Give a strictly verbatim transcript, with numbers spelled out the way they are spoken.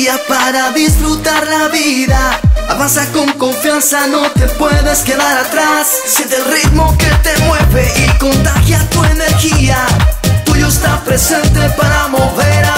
día para disfrutar la vida. Avanza con confianza, no te puedes quedar atrás. Siente el ritmo que te mueve y contagia tu energía. Tuyo está presente para mover